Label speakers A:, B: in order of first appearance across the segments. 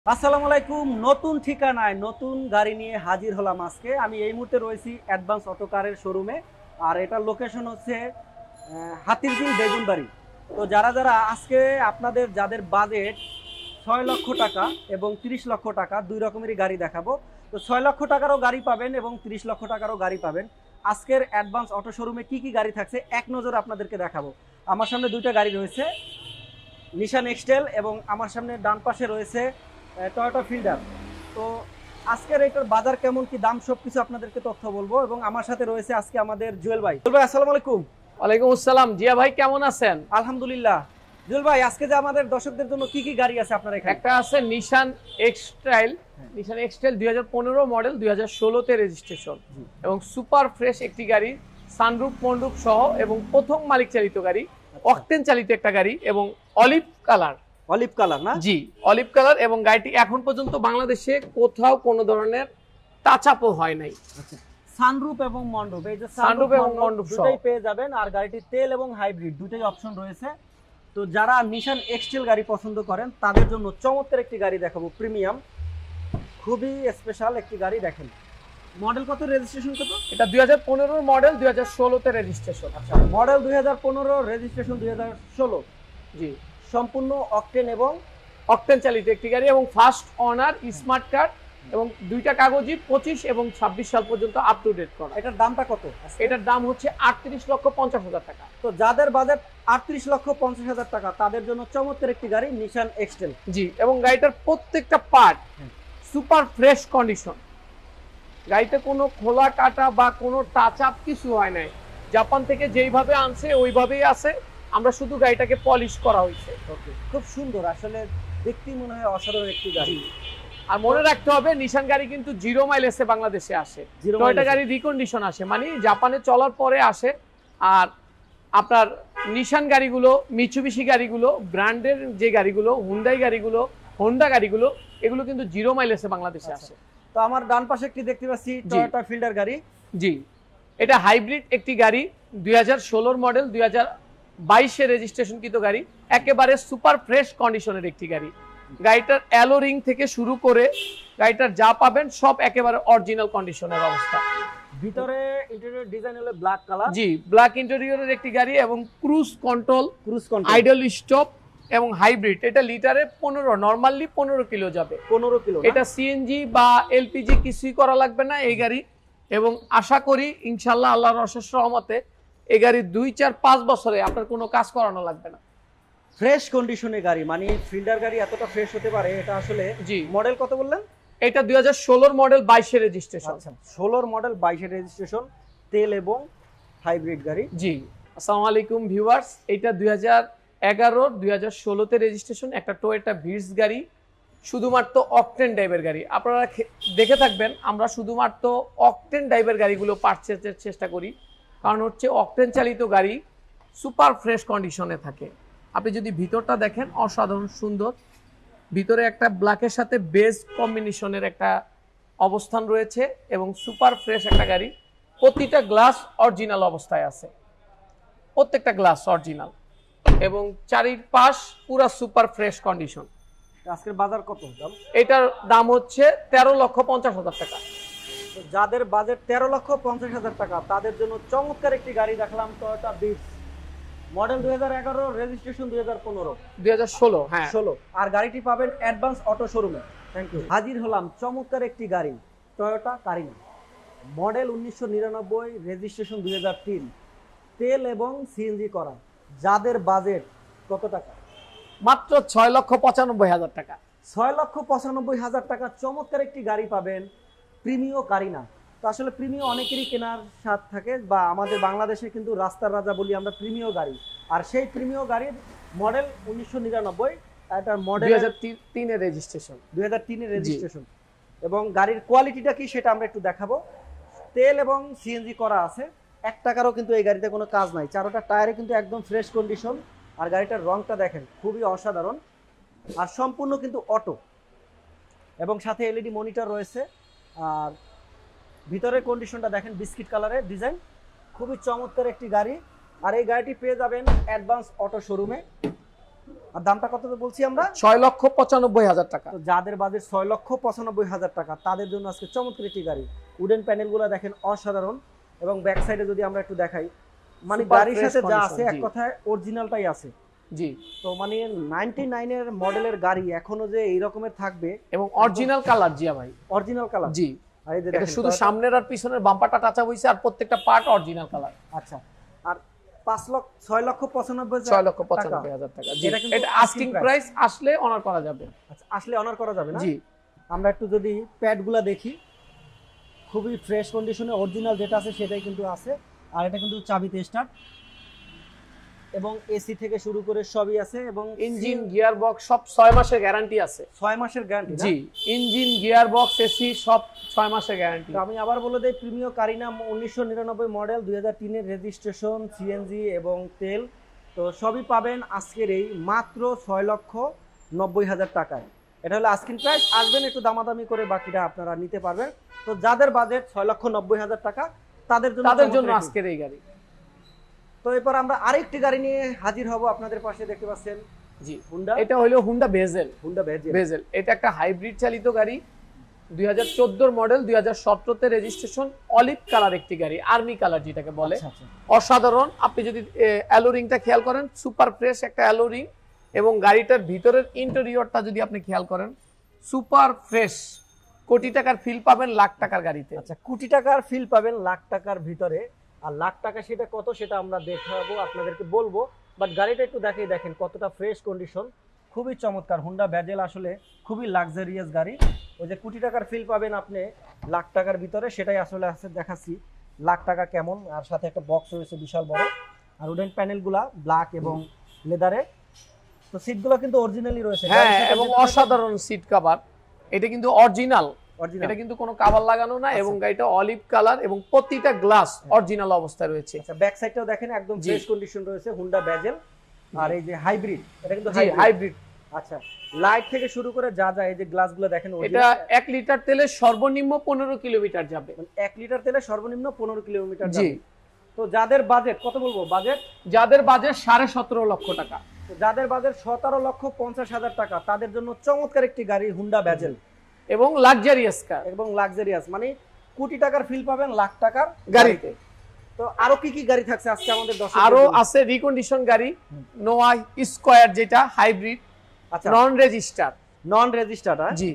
A: আসসালামু আলাইকুম। নতুন ঠিকানায় নতুন গাড়ি নিয়ে হাজির হলাম আজকে। আমি এই মুহূর্তে রয়েছি অ্যাডভান্স অটো কারের শোরুমে। আর এটার লোকেশন হচ্ছে হাতিরঝিল বেগুনবাড়ি। তো যারা যারা আজকে আপনাদের যাদের বাজেট 6 লক্ষ টাকা এবং 30 লক্ষ টাকা, দুই রকমেরই গাড়ি দেখাবো। তো 6 লক্ষ টাকারও গাড়ি পাবেন এবং 30 লক্ষ টাকারও গাড়ি পাবেন। আজকের অ্যাডভান্স অটো শোরুমে কি কি গাড়ি থাকছে এক নজর আপনাদেরকে দেখাবো। আমার সামনে দুইটা গাড়ি রয়েছে, নিশান এক্সটেল, এবং আমার সামনে ডান পাশে রয়েছে টয়োটা ফিল্ডার। তো আজকের এটার বাজার কেমন কি দাম সবকিছু আপনাদেরকে তথ্য বলবো। এবং আমার সাথে রয়েছে আজকে আমাদের জুয়েল ভাই। জুয়েল ভাই আসসালামু আলাইকুম।
B: ওয়ালাইকুম আসসালাম। জিয়া ভাই কেমন আছেন?
A: আলহামদুলিল্লাহ। জুয়েল ভাই, আজকে যে আমাদের দর্শকদের জন্য কি কি গাড়ি আছে আপনার এখানে?
B: একটা আছে নিশান এক্সটাইল 2015 মডেল, 2016 তে রেজিস্ট্রেশন এবং সুপার ফ্রেশ একটি গাড়ি, সানরুফ মন্ডুপ সহ এবং প্রথম মালিক চালিত গাড়ি, অকটেন চালিত একটা গাড়ি এবং অলিভ কালার।
A: অলিভ কালার না?
B: জি, অলিভ কালার। এবং গাড়িটি এখন পর্যন্ত বাংলাদেশে কোথাও কোনো ধরনের টাচ আপও হয় নাই।
A: আচ্ছা, সানরুফ এবং মন্ডপ, এই যে
B: সানরুফ এবং মন্ডপ
A: দুটোই পেয়ে যাবেন। আর গাড়িটি তেল এবং হাইব্রিড দুটোই অপশন রয়েছে। তো যারা নিশান এক্সটেল গাড়ি পছন্দ করেন তাদের জন্য চমৎকার একটি গাড়ি দেখাবো, প্রিমিয়াম, খুবই স্পেশাল একটি গাড়ি। দেখেন মডেল কত, রেজিস্ট্রেশন কত?
B: এটা 2015 মডেল, 2016 তে রেজিস্ট্রেশন।
A: আচ্ছা, মডেল 2015, রেজিস্ট্রেশন 2016।
B: জি,
A: সম্পূর্ণ অকটেন এবং
B: অকটেন চালিত একটি গাড়ি এবং ফার্স্ট অনার, স্মার্ট কার্ড এবং দুইটা কাগজই 25 এবং 26 সাল পর্যন্ত আপ টু ডেট করা।
A: এটার দামটা কত?
B: এটার দাম হচ্ছে 38,50,000 টাকা।
A: তো যাদের বাজেট 38,50,000 টাকা তাদের জন্য চমৎকার একটি গাড়ি নিশান এক্সটেল।
B: জি, এবং গাড়িটার প্রত্যেকটা পার্ট সুপার ফ্রেশ কন্ডিশন। গাড়িতে কোনো খোলা কাটা বা কোনো টাচ আপ কিছু হয় নাই। জাপান থেকে যেইভাবে আনছে ওইভাবেই আছে, আমরা শুধু গাড়িটাকে পলিশ করা হয়েছে।
A: ওকে, খুব সুন্দর, আসলে দেখতেই মনে হয় অসাধারণ একটি গাড়ি।
B: আর মনে রাখতে হবে নিশান গাড়ি কিন্তু 0 মাইলেজে বাংলাদেশে আসে, টয়োটা গাড়ি রিকন্ডিশন আসে, মানে জাপানে চলার পরে আসে। আর আপনার নিশান গাড়িগুলো, মিৎসুবিশি গাড়িগুলো, ব্র্যান্ডের যে গাড়িগুলো, হুন্ডাই গাড়িগুলো, হোন্ডা গাড়িগুলো, এগুলো কিন্তু 0 মাইলেজে বাংলাদেশে আসে।
A: তো আমার ডান পাশে একটি দেখতে পাচ্ছি টয়োটা ফিল্ডার গাড়ি।
B: জি, এটা হাইব্রিড একটি গাড়ি, 2016 মডেল, 2022 রেজিস্ট্রেশনকৃত গাড়ি, একেবারে সুপার ফ্রেশ কন্ডিশনের একটি গাড়ি। গাড়িটার অ্যালো রিং থেকে শুরু করে গাড়িটার যা পাবেন সব একেবারে অরিজিনাল কন্ডিশনের অবস্থা।
A: ভিতরে ইন্টেরিয়র ডিজাইন হলো ব্ল্যাক কালার।
B: জি, ব্ল্যাক ইন্টেরিয়রের একটি গাড়ি এবং ক্রুজ কন্ট্রোল, আইডল স্টপ এবং হাইব্রিড। এটা লিটারে 15, নরমালি 15 কিলো যাবে।
A: 15 কিলো।
B: এটা সিএনজি বা এলপিজি কিছুই করা লাগবে না এই গাড়ি। এবং আশা করি ইনশাল্লাহ আল্লাহর অশেষ রহমতে এই গাড়ি 2, 4, 5 বছরে আপনার কোনো কাজ করানো লাগবে না।
A: ফ্রেশ কন্ডিশনে গাড়ি, মানে ফিল্ডার গাড়ি এতটা ফ্রেশ হতে পারে এটা আসলে।
B: জি,
A: মডেল কত বললেন?
B: এটা 2016 মডেল, 22 রেজিস্ট্রেশন।
A: আচ্ছা, 16 মডেল, 22 রেজিস্ট্রেশন, তেল এবং হাইব্রিড গাড়ি।
B: জি, আসসালামু আলাইকুম ভিউয়ার্স। এটা 2011, 2016 তে রেজিস্ট্রেশন, একটা টয়োটা ভিটস গাড়ি, শুধুমাত্র অকটেন ড্রাইভের গাড়ি। আপনারা দেখে থাকবেন আমরা শুধুমাত্র অকটেন ড্রাইভের গাড়িগুলো পারচেজের চেষ্টা করি, কারণ হচ্ছে অকটেন চালিত গাড়ি সুপার ফ্রেশ কন্ডিশনে থাকে। আপনি যদি ভিতরটা দেখেন, অসাধারণ সুন্দর। ভিতরে একটা ব্ল্যাকের সাথে বেজ কম্বিনেশনের একটা অবস্থান রয়েছে এবং সুপার ফ্রেশ একটা গাড়ি। প্রতিটা গ্লাস অরিজিনাল অবস্থায় আছে, প্রত্যেকটা গ্লাস অরিজিনাল এবং চারিপাশ পুরো সুপার ফ্রেশ কন্ডিশন।
A: আজকের বাজার কত দাম?
B: এটার দাম হচ্ছে 13,50,000 টাকা।
A: যাদের বাজেট 13,50,000 টাকা তাদের জন্য চমৎকার একটি গাড়ি দেখলাম, টয়োটা ভিটস, মডেল 2011, রেজিস্ট্রেশন
B: 2016। হ্যাঁ,
A: 16। আর গাড়িটি পাবেন অ্যাডভান্স অটো শোরুমে। Thank you. হাজির হলাম চমৎকার একটি গাড়ি, টয়োটা কারিনা, মডেল 1999, রেজিস্ট্রেশন 2003, তেল এবং সিএনজি করা। যাদের বাজেট কত টাকা?
B: মাত্র 6,95,000 টাকা।
A: 6,95,000 টাকা চমৎকার একটি গাড়ি পাবেন, প্রিমিও কারিনা। তো আসলে প্রিমিও অনেকেরই কেনার স্বাদ থাকে, বা আমাদের বাংলাদেশে কিন্তু রাস্তার রাজা বলি আমরা প্রিমিও গাড়ি। আর সেই প্রিমিও গাড়ির মডেল 1999, এটার মডেল
B: 2003 রেজিস্ট্রেশন,
A: 2003 রেজিস্ট্রেশন। এবং গাড়ির কোয়ালিটিটা কি সেটা আমরা একটু দেখাবো। তেল এবং সিএনজি করা আছে, 1 টাকারও কিন্তু এই গাড়িতে কোনো কাজ নাই। চারোটা টায়ারে কিন্তু একদম ফ্রেশ কন্ডিশন। আর গাড়িটার রংটা দেখেন, খুবই অসাধারণ। আর সম্পূর্ণ কিন্তু অটো, এবং সাথে এলইডি মনিটর রয়েছে। আর ভিতরের কন্ডিশনটা দেখেন, বিস্কিট কালারের ডিজাইন, খুবই চমৎকার একটি গাড়ি। আর এই গাড়িটি পেয়ে যাবেন অ্যাডভান্স অটো শোরুমে। আর দামটা কত বলছি আমরা?
B: 6,95,000 টাকা।
A: তো যাদের বাজেট 6,95,000 টাকা তাদের জন্য আজকে চমৎকার একটি গাড়ি। উডেন প্যানেলগুলো দেখেন অসাধারণ, এবং ব্যাক সাইডে যদি আমরা একটু দেখাই, মানে
B: Super
A: গাড়ির
B: fresh
A: সাথে যা
B: condition,
A: আছে এক
B: জি।
A: কথায় অরিজিনালটাই আছে।
B: জি,
A: তো মানে 99 এর মডেলের গাড়ি এখনো যে এই রকমের থাকবে,
B: এবং অরিজিনাল কালার জিয়া ভাই।
A: Original colour.
B: জি,
A: আর এই যে
B: এটা
A: দেখেন
B: শুধু সামনের আর পিছনের বাম্পারটা টাচা হইছে, আর প্রত্যেকটা পার্ট অরিজিনাল কালার।
A: আচ্ছা, আর 6,95,000
B: 6,95,000 টাকা। জি,
A: এটা কিন্তু
B: এটা আস্কিং প্রাইস, আসলে অনার করা যাবে।
A: আচ্ছা, আসলে অনার করা যাবে না?
B: জি,
A: আমরা একটু যদি প্যাডগুলা দেখি, খুবই ফ্রেশ কন্ডিশনে অরিজিনাল যেটা আছে সেটাই কিন্তু আছে। আর এটা কিন্তু চাবিতে স্টার্ট, এবং এসি থেকে শুরু করে সবই আছে, এবং
B: ইঞ্জিন গিয়ার বক্স সব 6 মাসের গ্যারান্টি আছে।
A: 6 মাসের গ্যারান্টি।
B: জি, ইঞ্জিন গিয়ার বক্স এসি সব 6 মাসের গ্যারান্টি।
A: আমি আবার বলে দেই, প্রিমিও কারিনা 1999 মডেল, 2003 এর রেজিস্ট্রেশন, সিএনজি এবং তেল। তো সবই পাবেন আজকের এই মাত্র 6,90,000 টাকায়। এটা হলো আস্কিং প্রাইস। আসবেন, একটু দামাদামি করে বাকিটা আপনারা নিতে পারবেন। তো যাদের বাজেট 6,90,000 টাকা তাদের জন্য
B: আজকের এই গাড়ি।
A: তো এরপর আমরা আরেকটি গাড়ি নিয়ে হাজির হব আপনাদের পাশে, দেখতে পাচ্ছেন।
B: জি,
A: হুন্ডা,
B: এটা হলো হুন্ডা বেজেল।
A: হুন্ডা
B: বেজেল এটা একটা হাইব্রিড চালিত গাড়ি, 2014 মডেল, 2017 তে রেজিস্ট্রেশন, অলিভ কালার একটি গাড়ি, আর্মি কালার যেটাকে বলে। অসাধারণ। আপনি যদি অ্যালোরিংটা খেয়াল করেন, সুপার ফ্রেশ একটা অ্যালোরিং, এবং গাড়িটার ভিতরের ইন্টেরিয়রটা যদি আপনি খেয়াল করেন, সুপার ফ্রেশ। কোটি টাকার ফিল পাবেন লাখ টাকার গাড়িতে।
A: আচ্ছা, কোটি টাকার ফিল পাবেন লাখ টাকার ভিতরে। আর লাখ টাকা সেটা কত সেটা আমরা দেখাবো, আপনাদেরকে বলবো। বাট গাড়িটা একটু দেখেন কতটা ফ্রেশ কন্ডিশন, খুবই চমৎকার। হুন্ডা বেজেল আসলে খুবই লাক্সারিয়াস গাড়ি। ওই যে কোটি টাকার ফিল পাবেন আপনি লাখ টাকার ভিতরে, সেটাই আসলে আছে, দেখাচ্ছি লাখ টাকা কেমন। আর সাথে একটা বক্স রয়েছে বিশাল বড়, আর উডেন প্যানেলগুলা ব্ল্যাক এবং লেদারে। তো সিটগুলো কিন্তু অরিজিনালি রয়েছে।
B: হ্যাঁ, এবং অসাধারণ সিট কভার। এটা কিন্তু অরিজিনাল, এটা কিন্তু কোনো কভার লাগানো না। এবং গাড়িটা অলিভ কালার, এবং প্রতিটা গ্লাস অরিজিনাল অবস্থায় রয়েছে।
A: আচ্ছা, ব্যাক সাইডটাও দেখেন একদম ফ্রেশ কন্ডিশন রয়েছে, হুন্ডা বেজেল। আর এই যে হাইব্রিড, এটা কিন্তু
B: হাইব্রিড।
A: আচ্ছা, লাইট থেকে শুরু করে যা এই যে গ্লাসগুলো দেখেন,
B: এটা 1 লিটার তেলে সর্বনিম্ন 15 কিলোমিটার যাবে।
A: 1 লিটার তেলে সর্বনিম্ন 15 কিলোমিটার যাবে। তো যাদের বাজেট কত বলবো, বাজেট
B: যাদের বাজেট 17.5 লক্ষ টাকা,
A: তো যাদের বাজেট 17,50,000 টাকা তাদের জন্য চমৎকার একটি গাড়ি হুন্ডা বেজেল,
B: এবং লাক্সারিয়াস কার,
A: এবং লাক্সারিয়াস, মানে কোটি টাকার ফিল পাবেন লাখ টাকার
B: গাড়িতে।
A: তো আরো কি গাড়ি থাকছে আজকে আমাদের দর্শকদের?
B: আরো আছে রিকন্ডিশন গাড়ি, নোয়া স্কয়ার যেটা হাইব্রিড,
A: আচ্ছা,
B: নন রেজিস্টার্ড। জি,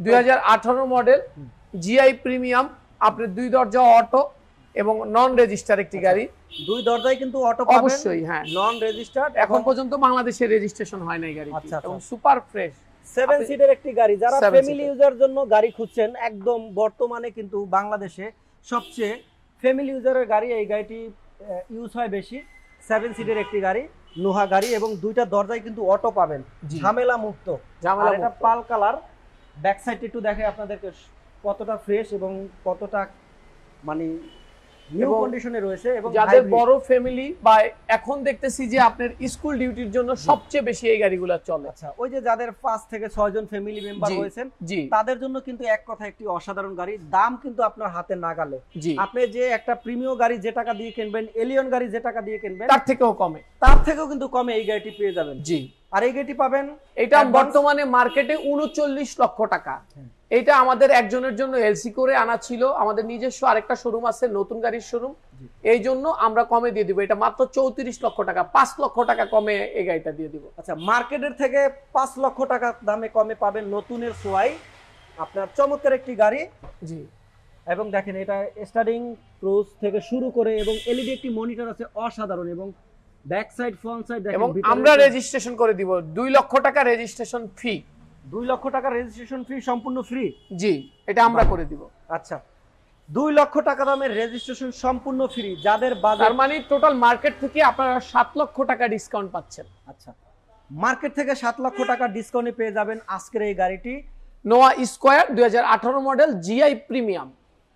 B: 2018 মডেল, জিআই প্রিমিয়াম, আপনার 2 দরজা অটো এবং নন রেজিস্টার একটি গাড়ি।
A: 2 দরজায় কিন্তু অটো পাবেন
B: অবশ্যই। হ্যাঁ,
A: নন রেজিস্টার্ড,
B: এখন পর্যন্ত বাংলাদেশে রেজিস্ট্রেশন হয় নাই গাড়ি।
A: আচ্ছা,
B: এবং সুপার ফ্রেশ
A: 7 সিটের একটি গাড়ি। যারা ফ্যামিলি ইউজার জন্য গাড়ি খুঁজছেন, একদম বর্তমানে কিন্তু বাংলাদেশে সবচেয়ে ফ্যামিলি ইউজারের গাড়ি এই গাড়িটি ইউজ হয় বেশি। 7 সিটের একটি গাড়ি, লোহা গাড়ি, এবং 2টা দরজায় কিন্তু অটো পাবেন, ঝামেলা মুক্ত। আর এটা পাল কালার। ব্যাক সাইড একটু দেখে আপনাদেরকে কতটা ফ্রেশ এবং কতটা মানে নিউ কন্ডিশনে রয়েছে। এবং
B: যাদের বড় ফ্যামিলি, বা এখন দেখতেছি যে আপনার স্কুল ডিউটির জন্য সবচেয়ে বেশি এই গাড়িগুলো চলে।
A: আচ্ছা, ওই যে যাদের 5 থেকে 6 জন ফ্যামিলি মেম্বার রয়েছেন, তাদের জন্য কিন্তু এক কথা একটি অসাধারণ গাড়ি। দাম কিন্তু আপনার হাতে নাগালে। আপনি যে একটা প্রিমিয়াম গাড়ি যে টাকা দিয়ে কিনবেন, এলিয়ন গাড়ি যে টাকা দিয়ে কিনবেন,
B: তার থেকেও কিন্তু
A: কমে এই গাড়িটি পেয়ে যাবেন।
B: জি,
A: আর এই গাড়িটি পাবেন,
B: এটা বর্তমানে মার্কেটে 39 লক্ষ টাকা। এটা আমাদের একজনের জন্য এলসি করে আনা ছিল, আমাদের নিজস্ব আরেকটা শোরুম আছে, নতুন গাড়ির শোরুম, এই জন্য আমরা কমে দিয়ে দিব। এটা মাত্র 34 লক্ষ টাকা, 5 লক্ষ টাকা কমে এই গাড়িটা দিয়ে দিব।
A: আচ্ছা, মার্কেটের থেকে 5 লক্ষ টাকা দামে কমে পাবেন নতুনের সোয়াই আপনার চমৎকার একটি গাড়ি।
B: জি,
A: এবং দেখেন এটা স্টার্টিং ক্রুজ থেকে শুরু করে, এবং এলইডি একটি মনিটর আছে অসাধারণ, এবং ব্যাক সাইড ফ্রন্ট সাইড দেখেন।
B: এবং আমরা রেজিস্ট্রেশন করে দিব 2 লক্ষ টাকা রেজিস্ট্রেশন ফি।
A: 2 লক্ষ টাকা রেজিস্ট্রেশন ফি সম্পূর্ণ ফ্রি?
B: জি, এটা আমরা করে দিব।
A: আচ্ছা, 2 লক্ষ টাকা দামের রেজিস্ট্রেশন সম্পূর্ণ ফ্রি। যাদের বাজার,
B: তার মানে টোটাল মার্কেট থেকে আপনারা 7 লক্ষ টাকা ডিসকাউন্ট পাচ্ছেন।
A: আচ্ছা, মার্কেট থেকে 7 লক্ষ টাকা ডিসকাউন্টে পেয়ে যাবেন আজকের এই গাড়িটি,
B: নোয়া স্কয়ার 2018 মডেল, জিআই প্রিমিয়াম।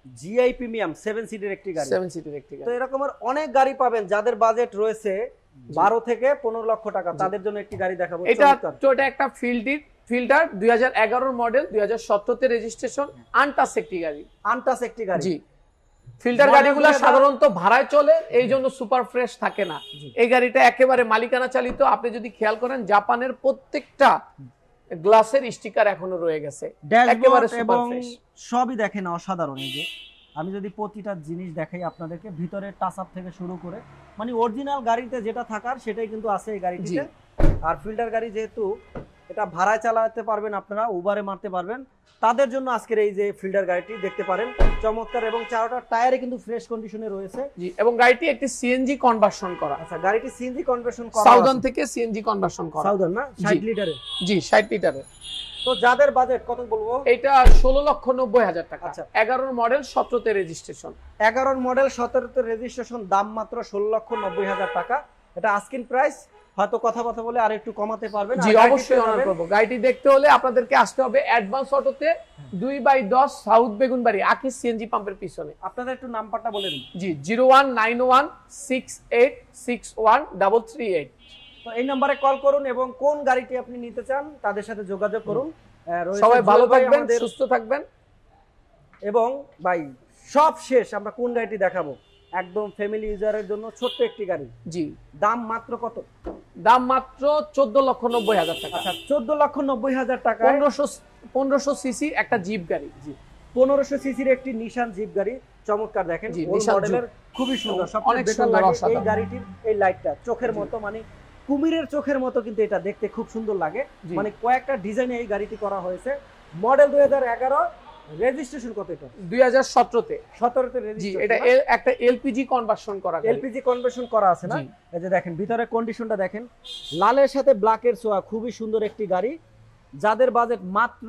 A: 7 সিটের একটি গাড়ি।
B: 7 সিটের একটি গাড়ি।
A: তো এরকমের অনেক গাড়ি পাবেন যাদের বাজেট রয়েছে 12 থেকে 15 লক্ষ টাকা, তাদের জন্য একটি গাড়ি দেখাবো।
B: এটা একটা ফিল্টার 2011 মডেল, 2017 তে রেজিস্ট্রেশন, আনটাচ একটি গাড়ি।
A: জি,
B: ফিল্টার
A: Model
B: গাড়িগুলো
A: 2000
B: সাধারণত ভাড়ায় চলে, এই জন্য সুপার ফ্রেশ থাকে না। এই গাড়িটা একেবারে মালিকানা চালিত। আপনি যদি খেয়াল করেন জাপানের প্রত্যেকটা গ্লাসের স্টিকার এখনো রয়ে গেছে, একেবারে
A: ড্যাশবোর্ড
B: সুপার
A: এবং
B: ফ্রেশ।
A: সবই দেখেন অসাধারণ। এই যে আমি যদি প্রতিটা জিনিস দেখাই আপনাদেরকে, ভিতরে টাচ আপ থেকে শুরু করে মানে অরিজিনাল গাড়িতে যেটা থাকার সেটাই কিন্তু আছে এই গাড়িটিতে। আর ফিল্টার গাড়ি যেহেতু এটা ভাড়ায় চালাতে পারবেন, আপনারা উবারে মারতে পারবেন, তাদের জন্য আজকের এই যে ফিল্টার গাড়িটি দেখতে পারেন চমৎকার, এবং চারটা টায়ারে কিন্তু ফ্রেশ কন্ডিশনে রয়েছে।
B: জি, এবং গাড়িটি একটি সিএনজি কনভার্সন করা।
A: আচ্ছা, গাড়িটি সিএনজি কনভার্সন করা,
B: সাউদার্ন থেকে সিএনজি কনভার্সন করা।
A: সাউদার্ন না, 60 লিটারে।
B: জি, 60 লিটারে।
A: তো যাদের বাজেট কত বলবো,
B: এটা 16,90,000 টাকা।
A: আচ্ছা,
B: 11 মডেল 17তে রেজিস্ট্রেশন।
A: 11 মডেল 17তে রেজিস্ট্রেশন, দাম মাত্র 16,90,000 টাকা। এটা আস্কিং প্রাইস, হয়তো কথা বলে আর একটু কমাতে পারবেন।
B: জি, অবশ্যই অনার করব। গাড়িটি দেখতে হলে আপনাদেরকে আসতে হবে অ্যাডভান্স অটোতে 2/10 সাউথ বেগুনবাড়ি আকিস সিএনজি পাম্পের পিছনে।
A: আপনাদের একটু নাম্বারটা বলে দিন।
B: জি, 0191686138।
A: তো এই নম্বরে কল করুন এবং কোন গাড়িটি আপনি নিতে চান তাদের সাথে যোগাযোগ করুন।
B: সবাই ভালো থাকবেন, সুস্থ থাকবেন।
A: এবং ভাই সব শেষ, আমরা কোন গাড়িটি দেখাবো, একদম ফ্যামিলি ইউজারের জন্য ছোট্ট একটি গাড়ি।
B: জি,
A: দাম মাত্র কত?
B: দাম মাত্র 14,90,000 টাকা।
A: আচ্ছা, 14,90,000 টাকা।
B: 1500 সিসি একটা জিপ গাড়ি।
A: জি, 1500 সিসির একটি নিশান জিপ গাড়ি, চমৎকার। দেখেন মডেলের, খুবই সুন্দর,
B: অনেক সুন্দর।
A: এই গাড়িটির এই লাইটটা চোখের মতো, মানে কুমিরের চোখের মতো কিন্তু এটা দেখতে খুব সুন্দর লাগে। মানে কয়েকটা ডিজাইনে এই গাড়িটি করা হয়েছে। মডেল 2011, রেজিস্ট্রেশন কত? এটা
B: 2017তে।
A: 17তে
B: জি,
A: রেজিস্ট্রেশন।
B: এটা একটা এলপিজি কনভার্সন করা।
A: এলপিজি কনভার্সন করা আছে না? এই যে দেখেন ভিতরে কন্ডিশনটা দেখেন, লালের সাথে ব্ল্যাকের ছোঁয়া, খুবই সুন্দর একটি গাড়ি। যাদের বাজেট মাত্র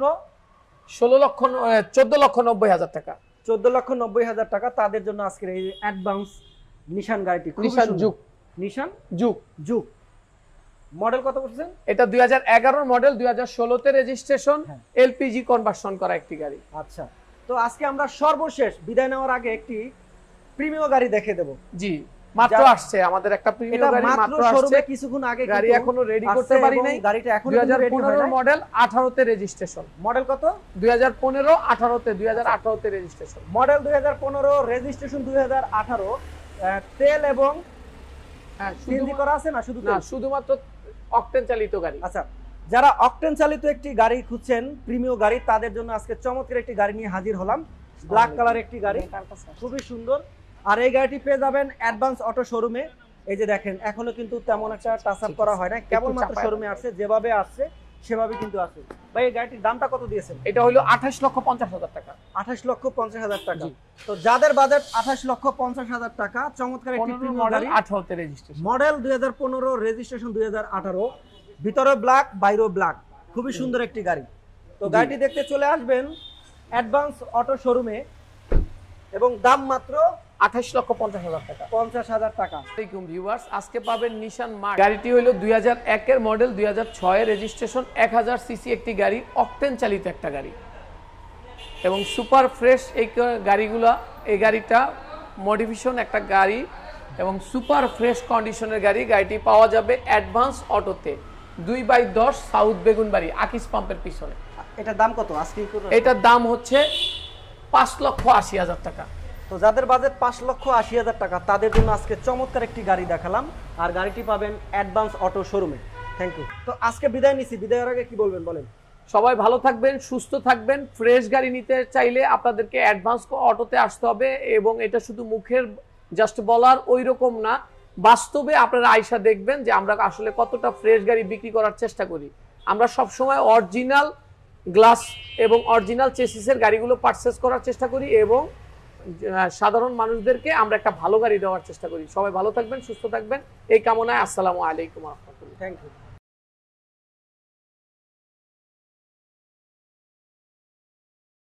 B: 14,90,000 টাকা,
A: 14,90,000 টাকা, তাদের জন্য আজকের এই অ্যাডভান্স নিশান গাড়িটি।
B: নিশান জুক।
A: নিশান
B: জুক।
A: জুক মডেল কত বলছেন?
B: এটা 2011 মডেল, 2016তে রেজিস্ট্রেশন, এলপিজি কনভার্সন করা একটি গাড়ি।
A: আচ্ছা, তো আজকে আমরা সর্বশেষ বিদায় নেওয়ার আগে একটি প্রিমিয়াম গাড়ি দেখে দেব।
B: জি, মাত্র আসছে আমাদের একটা প্রিমিয়াম গাড়ি, মাত্র আসছে
A: কিছুক্ষণ আগে।
B: গাড়ি এখনো রেডি করতে পারি নাই।
A: গাড়িটা এখনো
B: 2015 মডেল, 18তে রেজিস্ট্রেশন।
A: মডেল কত?
B: 2015, 18তে, 2018তে রেজিস্ট্রেশন।
A: Model 2015, registration 2018। তেল এবং সিএনজি করা আছে না?
B: শুধুমাত্র অকটেন চালিত গাড়ি।
A: আচ্ছা, যারা অকটেন চালিত একটি গাড়ি খুঁজছেন, প্রিমিয়াম গাড়ি, তাদের জন্য আজকে চমৎকার একটি গাড়ি নিয়ে হাজির হলাম। ব্ল্যাক কালার একটি গাড়ি, খুবই সুন্দর। আর এই গাড়িটি পেয়ে যাবেন অ্যাডভান্স অটো শোরুমে। এই যে দেখেন, এখনো কিন্তু তেমন একটা টাচ আপ করা হয় না, কেবলমাত্র শোরুমে আসছে, যেভাবে আসছে সেভাবে কিন্তু আছে। ভাই, এই গাড়িটির দামটা কত দিয়েছেন?
B: এটা হলো 28,50,000 টাকা।
A: 28,50,000 টাকা। তো যাদের বাজেট 28,50,000 টাকা, চমৎকার একটি প্রিমিয়াম গাড়ি,
B: 18তে রেজিস্ট্রেশন,
A: মডেল 2015, রেজিস্ট্রেশন 2018, ভিতরে ব্ল্যাক, বাইরেও ব্ল্যাক, খুবই সুন্দর একটি গাড়ি। তো গাড়িটি দেখতে চলে আসবেন অ্যাডভান্স অটো শোরুমে, এবং দাম মাত্র
B: 28,50,000 টাকা।
A: 50,000 টাকা।
B: আসসালামু ভিউয়ার্স, আজকে পাবেন নিশান মার্ক। গাড়িটি হলো 2001 এর মডেল, 2006 রেজিস্ট্রেশন, 1000 সিসি একটি গাড়ি, অকটেন চালিত একটা গাড়ি, এবং সুপার ফ্রেশ এই গাড়িগুলা। এই গাড়িটা মডিফিকেশন একটা গাড়ি এবং সুপার ফ্রেশ কন্ডিশনের গাড়ি। গাড়িটি পাওয়া যাবে অ্যাডভান্স অটোতে 2/10 সাউথ বেগুনবাড়ি আকিস পাম্পের পিছনে।
A: এটার দাম কত আজকে?
B: এটার দাম হচ্ছে 5,80,000 টাকা।
A: তো যাদের বাজেট 5,80,000 টাকা, তাদের জন্য আজকে চমৎকার একটি গাড়ি দেখালাম, আর গাড়িটি পাবেন অ্যাডভান্স অটো শোরুমে। Thank you. তো আজকে বিদায় নিছি, বিদায়ের আগে কি বলবেন বলেন?
B: সবাই ভালো থাকবেন, সুস্থ থাকবেন। ফ্রেশ গাড়ি নিতে চাইলে আপনাদেরকে অ্যাডভান্স অটোতে আসতে হবে, এবং এটা শুধু মুখের জাস্ট বলার ওই রকম না, বাস্তবে আপনারা আয়সা দেখবেন যে আমরা আসলে কতটা ফ্রেশ গাড়ি বিক্রি করার চেষ্টা করি। আমরা সবসময় অরিজিনাল গ্লাস এবং অরিজিনাল চেসিসের গাড়িগুলো পারচেস করার চেষ্টা করি, এবং সাধারণ মানুষদেরকে আমরা একটা ভালো গাড়ি দেওয়ার চেষ্টা করি। সবাই ভালো থাকবেন, সুস্থ থাকবেন, এই কামনায়। আসসালামু আলাইকুম ওয়া রাহমাতুল্লাহ।
A: Thank you.